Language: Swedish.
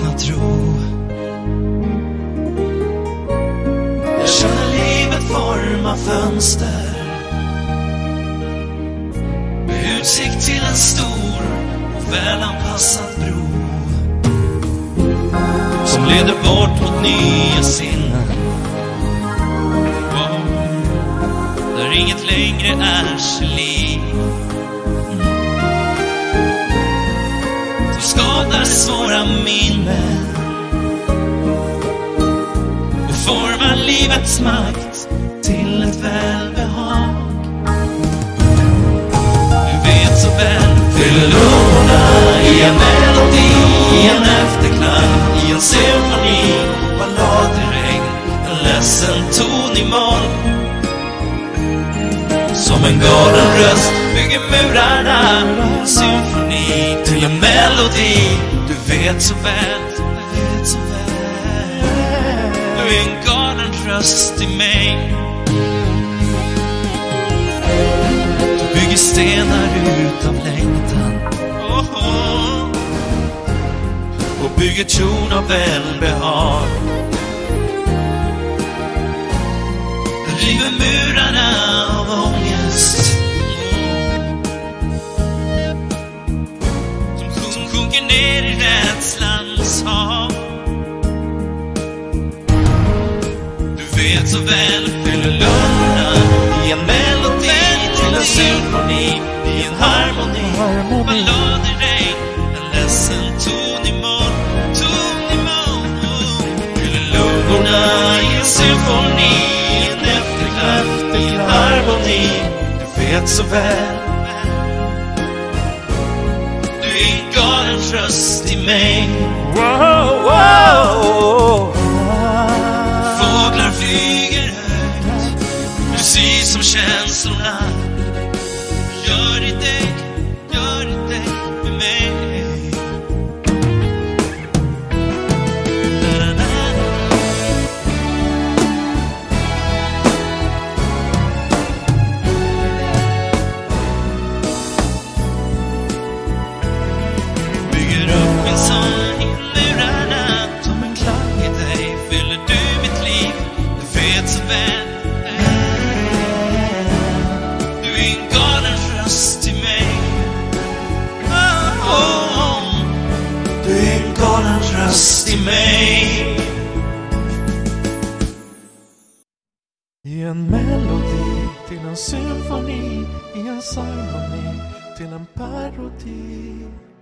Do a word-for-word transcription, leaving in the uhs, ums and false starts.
kunna tro. Jag känner livet forma fönster med utsikt till en stor och välanpassad bro som leder bort mot nya sinnen, wow, där inget längre är sig lik. Som skadar svåra minnen och formar livets makt till ett välbehag. Du vet så väl, fyller lungorna i en melodi, i en efterklang, i en symfoni, ballad i regn, en ledsen ton i moll. Som en galen röst bygger murarna, en symfoni till en melodi. Du vet så väl, du vet så väl, du är en galen röst i mig. Du bygger stenar utav längtan, oh, oh, och bygger torn av välbehag. Du river murarna av ångest som, som sjunker ner i rädslans hav. Du vet så väl, fyller lungorna i en melodi till en symfoni, i en harmoni, ballad i regn, en ledsen ton i moll, ton i moll. Fyller lungorna i en symfoni, en efterklang, i en harmoni. Du vet så väl, du är en galen röst i mig. Wow, wow. Fåglar flyger högt, precis som känslorna gör i dig, gör i dig med mig. Bygger upp en sång i murarna, som en klang i dig fyller du mitt liv. Du vet så väl, du är en galen röst i mig. Oh, oh. Du är en galen röst i mig. I en melodi till en symfoni, i en ceremoni till en parodi.